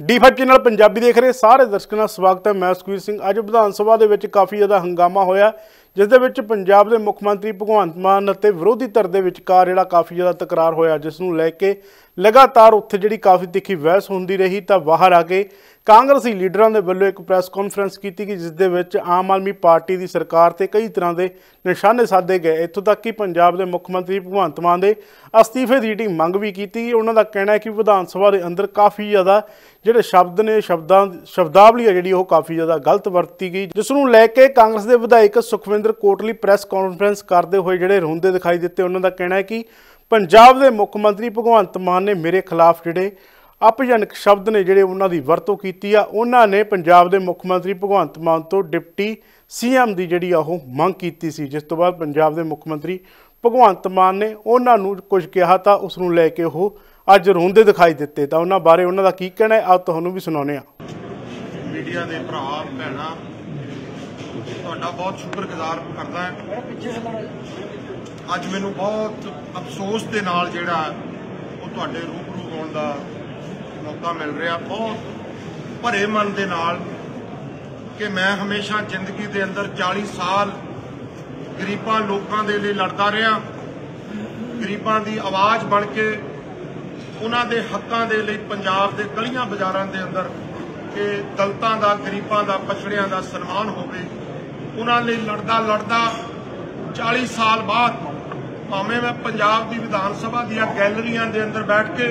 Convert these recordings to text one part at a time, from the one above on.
D5 channel Punjabi देख रहे सारे दर्शकों का स्वागत है। मैं सुखवीर सिंह। अज विधान सभा दे विच काफ़ी ज़्यादा हंगामा होया, जिस दे विच पंजाब के मुख मंत्री भगवंत मान अते विरोधी धिर दे विचकार जिहड़ा काफ़ी ज़्यादा तकरार होया, जिस नूं लैके लगातार उत्थे जिहड़ी काफ़ी तिखी बहस होंदी रही। तो बाहर आके कांग्रेसी लीडरां दे वल्लों एक प्रैस कॉन्फ्रेंस की गई, जिस दे विच आम आदमी पार्टी की सरकार ते कई तरह के निशाने साधे गए। इत्थों तक कि पंजाब के मुख मंत्री भगवंत मान के अस्तीफे की जिहड़ी मंग भी की गई। उन्हों का कहना है कि विधान सभा के अंदर काफ़ी ज़्यादा जिहड़े शब्द ने शब्दावली है जिहड़ी काफ़ी ज़्यादा गलत वरती गई, जिसनूं लैके कांग्रेस के विधायक सुखविंदर कोटली प्रैस कॉन्फ्रेंस करते हुए जिहड़े रोंदे दिखाई दिते। उन्हों का कहना है कि पंजाब के मुख मंत्री भगवंत मान ने मेरे खिलाफ जिहड़े अपजनक शब्द ने जिहड़े उन्हां दी वरतों कीती आ। उन्होंने पंजाब के मुख मंत्री भगवंत मान तो डिप्टी CM की जिहड़ी मंग कीती सी, जिस तो बाद पंजाब के मुख मंत्री भगवंत मान ने उन्होंने कुछ कहा तो उसनूं लैके अज रोंदे दिखाई दिते। तो उन्होंने बारे उन्हों का की कहना है, आप तुहानूं भी सुणाउने आ। मीडिया के भरा भैणा तुहाडा बहुत शुक्रगुजार करदा है। अज मैनूं बहुत अफसोस के नाल जिहड़ा वो तुहाडे रूबरू होण दा मौका मिल रहा, बहुत भरे मन के नाल कि मैं हमेशा जिंदगी के अंदर 40 साल गरीबां लोकां दे लई लड़दा रहा, गरीबां दी आवाज़ बन के उन्हां दे हक्कां दे लई पंजाब दे गलियां बाजारां दे अंदर कि दलितां दा, गरीबां दा, पछड़ियां दा सन्मान होवे, उन्हां लई लड़दा 40 साल बाद भावें मैं पंजाब दी विधान सभा दी गैलरियां दे अंदर बैठ के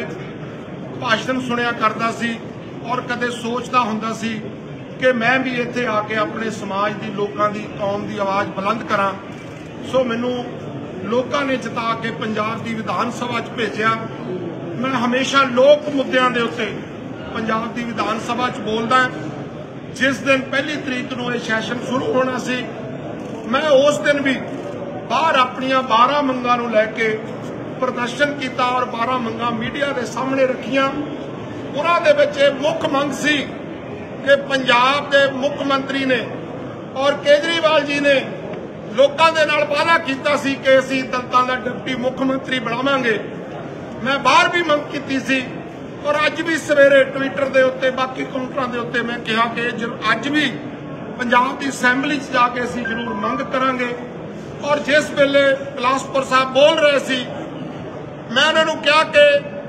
भाषण सुनिया करदा सी और कदे सोचदा हुंदा सी कि मैं भी इत्थे आके अपने समाज दी, लोकां दी, कौम दी आवाज़ बुलंद करां। सो मैनूं लोकां ने जिता के पंजाब दी विधान सभा च भेजिया। मैं हमेशा लोक मुद्दों के उत्ते पंजाब की विधान सभा च बोलदा। जिस दिन 1 तरीक नूं यह सैशन शुरू होना सी, मैं उस दिन भी बाहर अपनियां 12 मंगां नूं लैके प्रदर्शन किया और 12 मंगां मीडिया के सामने रखियां। उन्हां दे विच मुख मंग सी कि पंजाब के मुख मंत्री ने और केजरीवाल जी ने लोकां दे नाल वादा कीता सी कि असीं दलितां दा डिप्टी मुख मंत्री बनावांगे। मैं बाहर भी मंग की सी और अज भी सवेरे ट्विटर के उत्ते बाकी काउंटरां दे उत्ते मैं कहा कि अज भी पंजाब की असैंबली च जाके असीं जरूर मंग करांगे। और जिस वेले बिलासपुर साहब बोल रहे सी, मैं उन्होंने कहा कि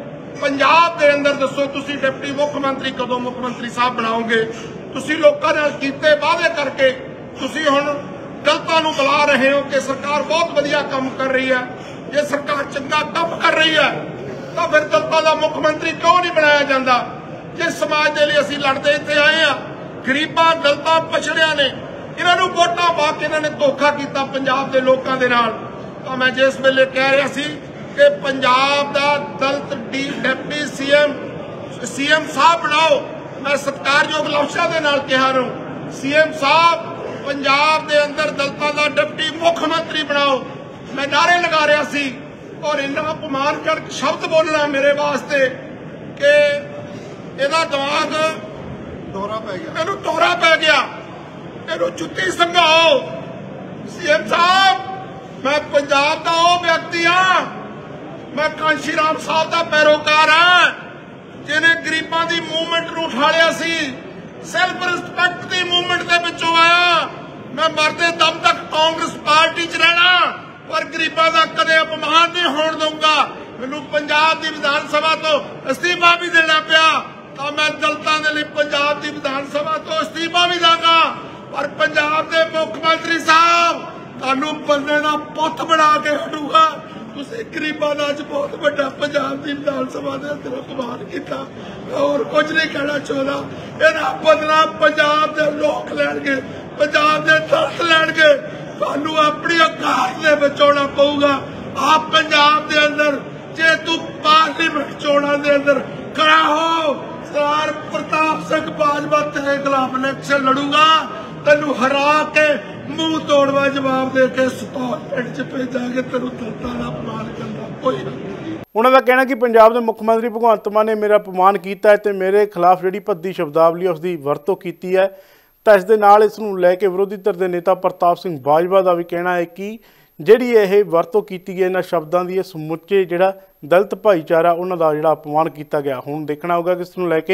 पंजाब के अंदर दसो तुसीं डिप्टी मुख मंत्री कदों मुख मंत्री साहब बनाओगे? तुसीं लोकां नाल कीते वादे करके तुसीं हुण दलितां नूं बुला रहे हो कि सरकार बहुत वधिया काम कर रही है। जे सरकार चंगा काम कर रही है तो फिर दलितां दा मुख मंत्री क्यों नहीं बनाया जाता? जिस समाज के लिए असीं लड़ते इत्थे आए हैं, गरीबां, दलितां, पछड़ियां ने इन्हां नूं वोटां पा के इन्हां ने धोखा किया पंजाब के लोकां दे नाल। तो मैं जिस वेले कह रहा सी कि पंजाब दा दलित डिप्टी CM साहब बनाओ, मैं सत्कारयोग लफ्ज़ां दे नाल कह रहा हूं, CM साहब पंजाब के अंदर दलितां दा डिप्टी मुख मंत्री बनाओ। मैं नारे लगा रहा सी और इन्ना अपमानजनक शब्द बोलना मेरे वास्ते कि इहदा दिमाग दौरा पै गया, इहनूं दौरा पै गया, इहनूं जुत्ती संघाओ। CM साहब, मैं पंजाब का वो व्यक्ति हाँ, मैं कांशी राम साहब का पैरोकार हाँ जिन्हें गरीबां दी मूवमेंट नूं उठालिया सी, सैल्फ रिस्पैक्ट दी मूवमेंट दे विचों आया। मैं मरदे दम तक कांग्रेस पार्टी च रहना पर गरीबां दा कदे अपमान नहीं होण दूंगा। मैनूं पंजाब दी विधान सभा तो अस्तीफा भी देना पिया तो मैं दलितां दे लई पंजाब दी विधान सभा तो अस्तीफा भी दांगा। पर पंजाब के मुख मंत्री साहब तुहानूं बंदे दा पुत्त बना के हटूगा। तुसीं गरीबां दा अज बहुत वड्डा पंजाब की विधान सभा के अंदर अपमान किया। और कुछ नहीं कहना चाहता। इन्हां बदला पंजाब के लोग लैणगे, पंजाब के दलित लैणगे। तुहानूं अपनी औकात दे विच आउणा पऊगा। आप पंजाब के अंदर जे तू पार्लीमेंट चोणां दे अंदर खड़ा हो, सरदार प्रताप सिंह बाजवा तेरे खिलाफ इलेक्शन लड़ूगा, तेनू हरा के मुंह तोड़वा जवाब दे के सतौर पिंड च भेजांगे। तेनू दलितां दा अपमान करना कोई नहीं। उन्होंने का कहना कि पंजाब के मुख मंत्री भगवंत मान ने मेरा अपमान किया है तो मेरे खिलाफ जी भद्दी शब्दावली उसकी वरतों की है। तो इस दे नाल इस नूं लैके विरोधी धिर के नेता प्रताप सिंह बाजवा का भी कहना है कि जिहड़ी ये वरतों की गई इन्हां शब्दों की समुचे जिहड़ा दलित भाईचारा उन्हां दा जिहड़ा अपमान किया गया। हुण देखना होगा कि इस नूं लैके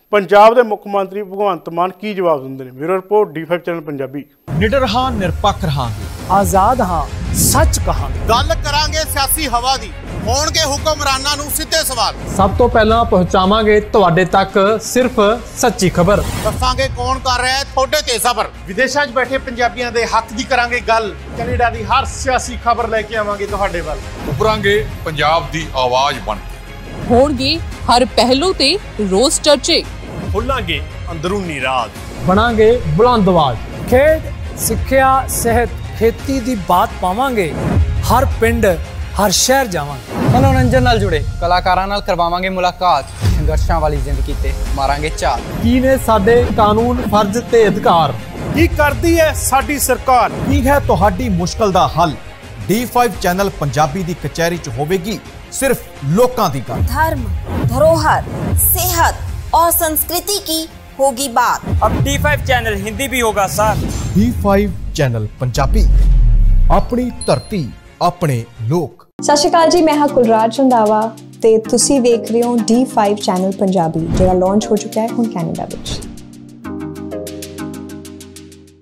ਪੰਜਾਬ ਦੇ ਮੁੱਖ ਮੰਤਰੀ ਭਗਵੰਤ ਮਾਨ ਕੀ ਜਵਾਬ ਦਿੰਦੇ ਨੇ। Bureau report D5 channel Punjabi. ਨਿਡਰ ਹਾਂ, ਨਿਰਪੱਖ ਰਹਾਂਗੇ, ਆਜ਼ਾਦ ਹਾਂ, ਸੱਚ ਕਹਾਂਗੇ। ਗੱਲ ਕਰਾਂਗੇ ਸਿਆਸੀ ਹਵਾ ਦੀ, ਹੋਣਗੇ ਹੁਕਮਰਾਨਾਂ ਨੂੰ ਸਿੱਧੇ ਸਵਾਲ। ਸਭ ਤੋਂ ਪਹਿਲਾਂ ਪਹੁੰਚਾਵਾਂਗੇ ਤੁਹਾਡੇ ਤੱਕ ਸਿਰਫ ਸੱਚੀ ਖਬਰ। ਦੱਸਾਂਗੇ ਕੌਣ ਕਰ ਰਿਹਾ ਹੈ ਤੁਹਾਡੇ ਤੇ ਸਬਰ। ਵਿਦੇਸ਼ਾਂ 'ਚ ਬੈਠੇ ਪੰਜਾਬੀਆਂ ਦੇ ਹੱਕ ਦੀ ਕਰਾਂਗੇ ਗੱਲ। ਕੈਨੇਡਾ ਦੀ ਹਰ ਸਿਆਸੀ ਖਬਰ ਲੈ ਕੇ ਆਵਾਂਗੇ ਤੁਹਾਡੇ ਵੱਲ। ਉਭਰਾਂਗੇ ਪੰਜਾਬ ਦੀ ਆਵਾਜ਼ ਬਣ ਕੇ। ਹੋਣਗੇ ਹਰ ਪਹਿਲੂ ਤੇ ਰੋਜ਼ ਚਰਚੇ। ਖੋਲਾਂਗੇ ਅੰਦਰੂਨੀ ਰਾਜ। ਬਣਾਂਗੇ ਬੁਲੰਦ ਆਵਾਜ਼। ਖੇਡ, ਸਿੱਖਿਆ, ਸਿਹਤ, ਖੇਤੀ ਦੀ ਬਾਤ ਪਾਵਾਂਗੇ। ਹਰ ਪਿੰਡ, ਹਰ ਸ਼ਹਿਰ ਜਾਵਾਂਗੇ। ਮਨੋਰੰਜਨ ਨਾਲ ਜੁੜੇ ਕਲਾਕਾਰਾਂ ਨਾਲ ਕਰਵਾਵਾਂਗੇ ਮੁਲਾਕਾਤ। ਸੰਘਰਸ਼ਾਂ ਵਾਲੀ ਜ਼ਿੰਦਗੀ ਤੇ ਮਾਰਾਂਗੇ ਝਾਤ। ਕੀ ਨੇ ਸਾਡੇ ਕਾਨੂੰਨ, ਫਰਜ਼ ਤੇ ਅਧਿਕਾਰ? ਕੀ ਕਰਦੀ ਹੈ ਸਾਡੀ ਸਰਕਾਰ? ਕੀ ਹੈ ਤੁਹਾਡੀ ਮੁਸ਼ਕਲ ਦਾ ਹੱਲ? D5 ਚੈਨਲ ਪੰਜਾਬੀ ਦੀ ਕਚਹਿਰੀ 'ਚ ਹੋਵੇਗੀ सिर्फ लोकां दी गल। धर्म, धरोहर, सेहत और संस्कृति की होगी बात। अब D5 चैनल हिंदी भी होगा सर। D5 चैनल पंजाबी, अपनी धरती, अपने लोक। सत श्री अकाल जी, मैं हाँ कुलराज रंधावा ते तुसी देख रहे हो D5 चैनल पंजाबी, जो लॉन्च हो चुका है हुण कैनेडा विच।